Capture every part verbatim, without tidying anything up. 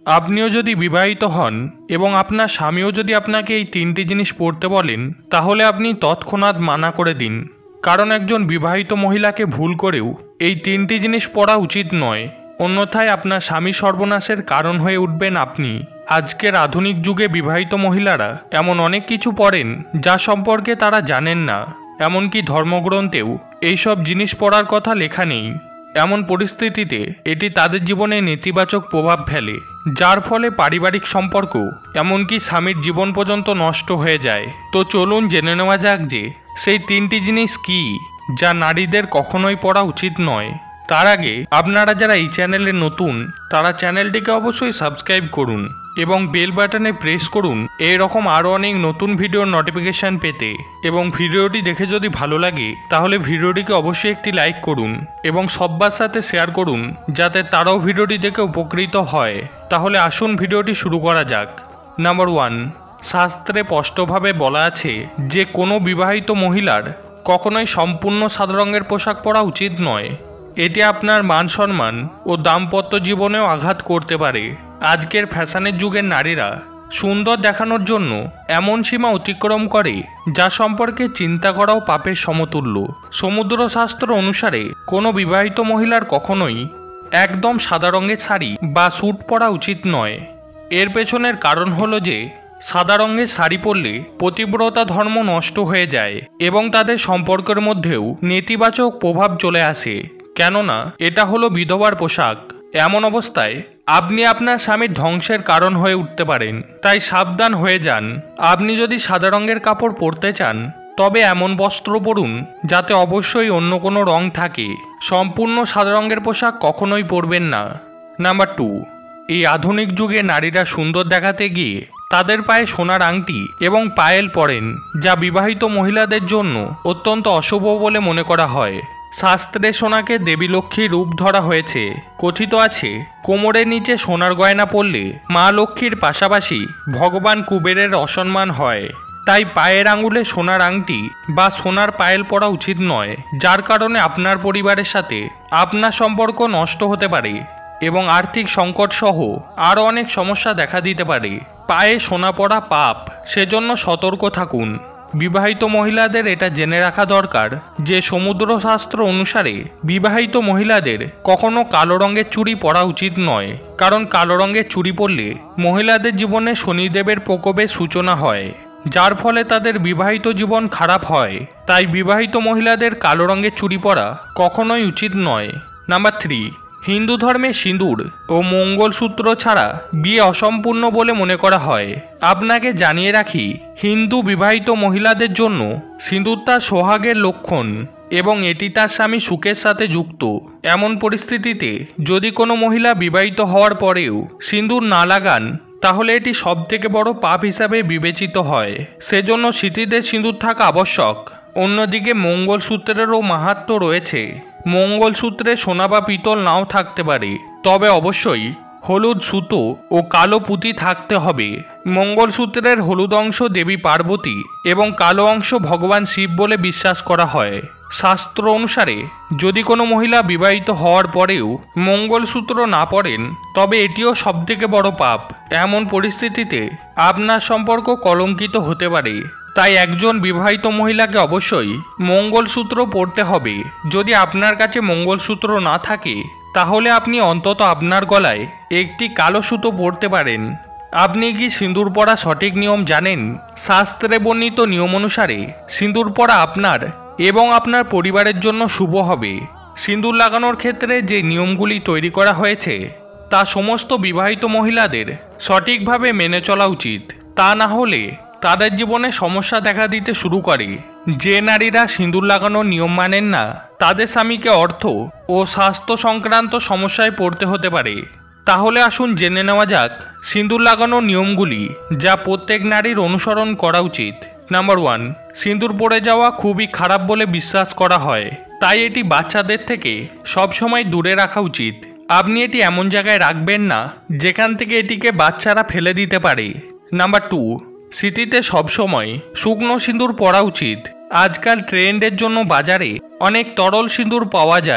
আপনিও যদি বিবাহিত হন এবং আপনার স্বামীও যদি আপনাকে এই তিনটি জিনিস পড়তে বলেন, তাহলে আপনি তৎক্ষণাৎ মানা করে দিন। কারণ একজন বিবাহিত মহিলাকে ভুল করেও এই তিনটি জিনিস পড়া উচিত নয়, অন্যথায় আপনার স্বামী সর্বনাশের কারণ হয়ে উঠবেন আপনি। আজকের আধুনিক যুগে বিবাহিত মহিলারা এমন অনেক কিছু পড়েন যা সম্পর্কে তারা জানেন না, এমনকি ধর্মগ্রন্থেও এইসব জিনিস পড়ার কথা লেখা নেই। এমন পরিস্থিতিতে এটি তাদের জীবনে নেতিবাচক প্রভাব ফেলে, যার ফলে পারিবারিক সম্পর্ক এমনকি স্বামীর জীবন পর্যন্ত নষ্ট হয়ে যায়। তো চলুন জেনে নেওয়া যাক যে সেই তিনটি জিনিস কি যা নারীদের কখনোই পড়া উচিত নয়। তার আগে আপনারা যারা এই চ্যানেলে নতুন, তারা চ্যানেলটিকে অবশ্যই সাবস্ক্রাইব করুন এবং বেল বাটনে প্রেস করুন এই রকম আরও অনেক নতুন ভিডিওর নোটিফিকেশান পেতে। এবং ভিডিওটি দেখে যদি ভালো লাগে তাহলে ভিডিওটিকে অবশ্যই একটি লাইক করুন এবং সবার সাথে শেয়ার করুন যাতে তারাও ভিডিওটি দেখে উপকৃত হয়। তাহলে আসুন ভিডিওটি শুরু করা যাক। নাম্বার ওয়ান, শাস্ত্রে স্পষ্টভাবে বলা আছে যে কোনো বিবাহিত মহিলার কখনোই সম্পূর্ণ সাদা রঙের পোশাক পরা উচিত নয়। এটি আপনার মান সম্মান ও দাম্পত্য জীবনেও আঘাত করতে পারে। আজকের ফ্যাশনের যুগের নারীরা সুন্দর দেখানোর জন্য এমন সীমা অতিক্রম করে যা সম্পর্কে চিন্তা করাও পাপের সমতুল্য। সমুদ্রশাস্ত্র অনুসারে কোনো বিবাহিত মহিলার কখনোই একদম সাদা রঙের শাড়ি বা স্যুট পরা উচিত নয়। এর পেছনের কারণ হলো যে সাদা রঙের শাড়ি পরলে পতিব্রতা ধর্ম নষ্ট হয়ে যায় এবং তাদের সম্পর্কের মধ্যেও নেতিবাচক প্রভাব চলে আসে, কেননা এটা হলো বিধবার পোশাক। এমন অবস্থায় আপনি আপনার স্বামীর ধ্বংসের কারণ হয়ে উঠতে পারেন। তাই সাবধান হয়ে যান। আপনি যদি সাদা রঙের কাপড় পরতে চান তবে এমন বস্ত্র পরুন যাতে অবশ্যই অন্য কোনো রং থাকে। সম্পূর্ণ সাদা রঙের পোশাক কখনোই পরবেন না। নাম্বার টু, এই আধুনিক যুগে নারীরা সুন্দর দেখাতে গিয়ে তাদের পায়ে সোনার আংটি এবং পায়েল পরেন, যা বিবাহিত মহিলাদের জন্য অত্যন্ত অশুভ বলে মনে করা হয়। শাস্ত্রে সোনাকে দেবী লক্ষ্মীর রূপ ধরা হয়েছে। কথিত আছে কোমরের নিচে সোনার গয়না পরলে মা লক্ষ্মীর পাশাপাশি ভগবান কুবেরের অসম্মান হয়। তাই পায়ের আঙুলে সোনার আংটি বা সোনার পায়েল পরা উচিত নয়, যার কারণে আপনার পরিবারের সাথে আপনার সম্পর্ক নষ্ট হতে পারে এবং আর্থিক সংকট সহ আরও অনেক সমস্যা দেখা দিতে পারে। পায়ে সোনা পরা পাপ, সেজন্য সতর্ক থাকুন। বিবাহিত মহিলাদের এটা জেনে রাখা দরকার যে সমুদ্রশাস্ত্র অনুসারে বিবাহিত মহিলাদের কখনো কালো রঙের চুড়ি পরা উচিত নয়, কারণ কালো রঙের চুড়ি পরলে মহিলাদের জীবনে শনিদেবের প্রকোপের সূচনা হয়, যার ফলে তাদের বিবাহিত জীবন খারাপ হয়। তাই বিবাহিত মহিলাদের কালো রঙের চুড়ি পরা কখনোই উচিত নয়। নাম্বার থ্রি, হিন্দু ধর্মে সিঁদুর ও মঙ্গলসূত্র ছাড়া বিয়ে অসম্পূর্ণ বলে মনে করা হয়। আপনাকে জানিয়ে রাখি, হিন্দু বিবাহিত মহিলাদের জন্য সিঁদুর তার সোহাগের লক্ষণ এবং এটি তার স্বামী সুখের সাথে যুক্ত। এমন পরিস্থিতিতে যদি কোনো মহিলা বিবাহিত হওয়ার পরেও সিঁদুর না লাগান তাহলে এটি সবথেকে বড় পাপ হিসাবে বিবেচিত হয়। সেজন্য স্মৃতিতে সিঁদুর থাকা আবশ্যক। অন্যদিকে মঙ্গলসূত্রেরও মাহাত্ম্য রয়েছে। মঙ্গলসূত্রে সোনা বা পিতল নাও থাকতে পারে, তবে অবশ্যই হলুদ সুতো ও কালো পুঁতি থাকতে হবে। মঙ্গলসূত্রের হলুদ অংশ দেবী পার্বতী এবং কালো অংশ ভগবান শিব বলে বিশ্বাস করা হয়। শাস্ত্র অনুসারে যদি কোনো মহিলা বিবাহিত হওয়ার পরেও মঙ্গলসূত্র না পরেন তবে এটিও সবথেকে বড় পাপ। এমন পরিস্থিতিতে আপনার সম্পর্ক কলঙ্কিত হতে পারে। তাই একজন বিবাহিত মহিলাকে অবশ্যই মঙ্গলসূত্র পরতে হবে। যদি আপনার কাছে মঙ্গলসূত্র না থাকে তাহলে আপনি অন্তত আপনার গলায় একটি কালো সুতো পরতে পারেন। আপনি কি সিঁদুর পরা সঠিক নিয়ম জানেন? শাস্ত্রে বর্ণিত নিয়ম অনুসারে সিঁদুর পরা আপনার এবং আপনার পরিবারের জন্য শুভ হবে। সিঁদুর লাগানোর ক্ষেত্রে যে নিয়মগুলি তৈরি করা হয়েছে তা সমস্ত বিবাহিত মহিলাদের সঠিকভাবে মেনে চলা উচিত। তা না হলে তাদের জীবনে সমস্যা দেখা দিতে শুরু করে। যে নারীরা সিঁদুর লাগানোর নিয়ম মানেন না তাদের স্বামীকে অর্থ ও স্বাস্থ্য সংক্রান্ত সমস্যায় পড়তে হতে পারে। তাহলে আসুন জেনে নেওয়া যাক সিঁদুর লাগানোর নিয়মগুলি যা প্রত্যেক নারীর অনুসরণ করা উচিত। নাম্বার ওয়ান, সিঁদুর পড়ে যাওয়া খুবই খারাপ বলে বিশ্বাস করা হয়, তাই এটি বাচ্চাদের থেকে সবসময় দূরে রাখা উচিত। আপনি এটি এমন জায়গায় রাখবেন না যেখান থেকে এটিকে বাচ্চারা ফেলে দিতে পারে। নাম্বার টু, স্মৃতিতে সবসময় শুকনো সিঁদুর পরা উচিত। আজকাল ট্রেন্ডের জন্য বাজারে অনেক তরল সিঁদুর পাওয়া যায়,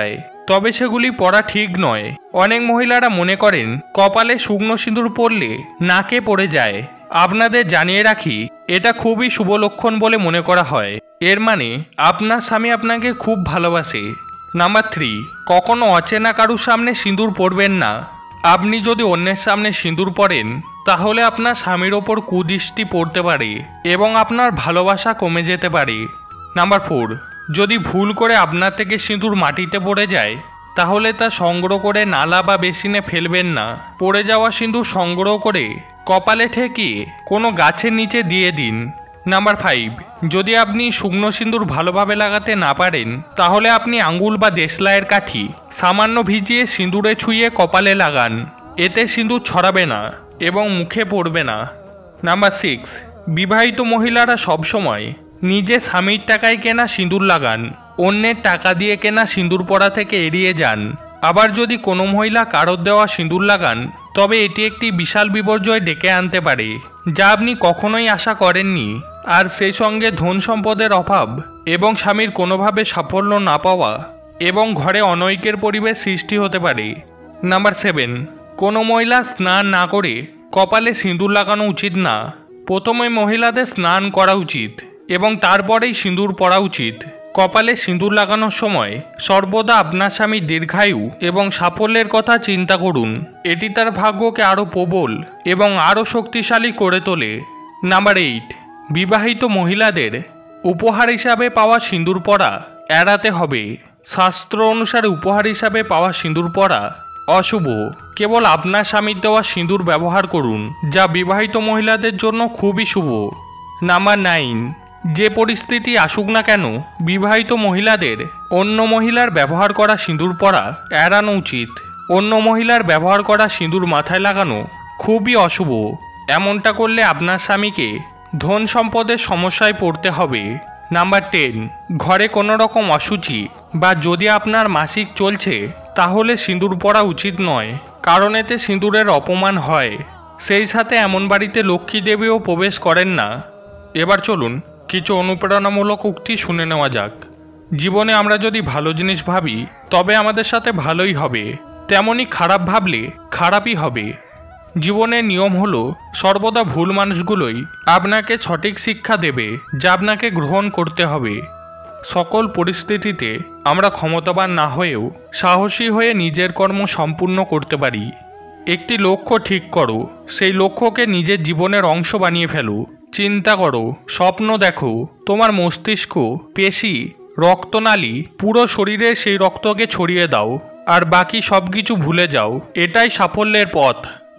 তবে সেগুলি পরা ঠিক নয়। অনেক মহিলারা মনে করেন কপালে শুকনো সিঁদুর পরলে নাকে পড়ে যায়। আপনাদের জানিয়ে রাখি, এটা খুবই শুভ লক্ষণ বলে মনে করা হয়। এর মানে আপনার স্বামী আপনাকে খুব ভালোবাসে। নাম্বার থ্রি, কখনো অচেনা কারুর সামনে সিঁদুর পরবেন না। আপনি যদি অন্যের সামনে সিঁদুর পরেন তাহলে আপনার স্বামীর ওপর কুদৃষ্টি পড়তে পারে এবং আপনার ভালোবাসা কমে যেতে পারে। নাম্বার ফোর, যদি ভুল করে আপনার থেকে সিঁদুর মাটিতে পড়ে যায় তাহলে তা সংগ্রহ করে নালা বা বেসিনে ফেলবেন না। পড়ে যাওয়া সিঁদুর সংগ্রহ করে কপালে ঠেকিয়ে কোনো গাছের নিচে দিয়ে দিন। নাম্বার ফাইভ, যদি আপনি শুকনো সিঁদুর ভালোভাবে লাগাতে না পারেন তাহলে আপনি আঙ্গুল বা দেশলাইয়ের কাঠি সামান্য ভিজিয়ে সিঁদুরে ছুঁয়ে কপালে লাগান। এতে সিঁদুর ছড়াবে না এবং মুখে পড়বে না। নাম্বার সিক্স, বিবাহিত মহিলারা সবসময় নিজে স্বামীর টাকায় কেনা সিঁদুর লাগান। অন্যের টাকা দিয়ে কেনা সিঁদুর পরা থেকে এড়িয়ে যান। আবার যদি কোনো মহিলা কারোর দেওয়া সিঁদুর লাগান তবে এটি একটি বিশাল বিপর্যয় ডেকে আনতে পারে যা আপনি কখনোই আশা করেননি। আর সেই সঙ্গে ধন সম্পদের অভাব এবং স্বামীর কোনোভাবে সাফল্য না পাওয়া এবং ঘরে অনৈক্যের পরিবেশ সৃষ্টি হতে পারে। নাম্বার সেভেন, কোনো মহিলা স্নান না করে কপালে সিঁদুর লাগানো উচিত না। প্রথমে মহিলাদের স্নান করা উচিত এবং তারপরেই সিঁদুর পরা উচিত। কপালে সিঁদুর লাগানোর সময় সর্বদা আপনার স্বামীর দীর্ঘায়ু এবং সাফল্যের কথা চিন্তা করুন। এটি তার ভাগ্যকে আরও প্রবল এবং আরও শক্তিশালী করে তোলে। নাম্বার এইট, বিবাহিত মহিলাদের উপহার হিসাবে পাওয়া সিঁদুর পরা এড়াতে হবে। শাস্ত্র অনুসারে উপহার হিসাবে পাওয়া সিঁদুর পরা অশুভ। কেবল আপনার স্বামীর দেওয়া সিঁদুর ব্যবহার করুন, যা বিবাহিত মহিলাদের জন্য খুবই শুভ। নাম্বার নাইন, যে পরিস্থিতি আসুক না কেন বিবাহিত মহিলাদের অন্য মহিলার ব্যবহার করা সিঁদুর পরা এড়ানো উচিত। অন্য মহিলার ব্যবহার করা সিঁদুর মাথায় লাগানো খুবই অশুভ। এমনটা করলে আপনার স্বামীকে ধন সম্পদের সমস্যায় পড়তে হবে। নাম্বার টেন, ঘরে কোনো রকম অশুচি বা যদি আপনার মাসিক চলছে তাহলে সিঁদুর পরা উচিত নয়, কারণ এতে সিঁদুরের অপমান হয়। সেই সাথে এমন বাড়িতে লক্ষ্মী দেবীও প্রবেশ করেন না। এবার চলুন কিছু অনুপ্রেরণামূলক উক্তি শুনে নেওয়া যাক। জীবনে আমরা যদি ভালো জিনিস ভাবি তবে আমাদের সাথে ভালোই হবে, তেমনি খারাপ ভাবলে খারাপই হবে। জীবনের নিয়ম হলো সর্বদা ভুল মানুষগুলোই আপনাকে সঠিক শিক্ষা দেবে যা আপনাকে গ্রহণ করতে হবে। সকল পরিস্থিতিতে আমরা ক্ষমতাবান না হয়েও সাহসী হয়ে নিজের কর্ম সম্পূর্ণ করতে পারি। একটি লক্ষ্য ঠিক করো, সেই লক্ষ্যকে নিজের জীবনের অংশ বানিয়ে ফেলো। চিন্তা করো, স্বপ্ন দেখো, তোমার মস্তিষ্ক, পেশি, রক্তনালী, পুরো শরীরে সেই রক্তকে ছড়িয়ে দাও আর বাকি সব কিছু ভুলে যাও। এটাই সাফল্যের পথ।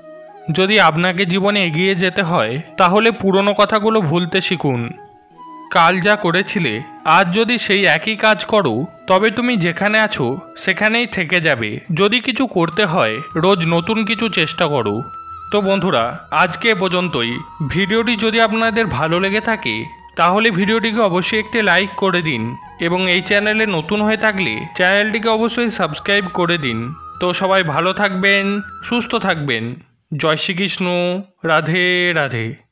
যদি আপনাকে জীবনে এগিয়ে যেতে হয় তাহলে পুরনো কথাগুলো ভুলতে শিখুন। কাল যা করেছিলে আজ যদি সেই একই কাজ করো তবে তুমি যেখানে আছো সেখানেই থেকে যাবে। যদি কিছু করতে হয় রোজ নতুন কিছু চেষ্টা করো। তো বন্ধুরা, আজকে এ পর্যন্তই। ভিডিওটি যদি আপনাদের ভালো লেগে থাকে তাহলে ভিডিওটিকে অবশ্যই একটি লাইক করে দিন এবং এই চ্যানেলে নতুন হয়ে থাকলে চ্যানেলটিকে অবশ্যই সাবস্ক্রাইব করে দিন। তো সবাই ভালো থাকবেন, সুস্থ থাকবেন। জয় শ্রীকৃষ্ণ। রাধে রাধে।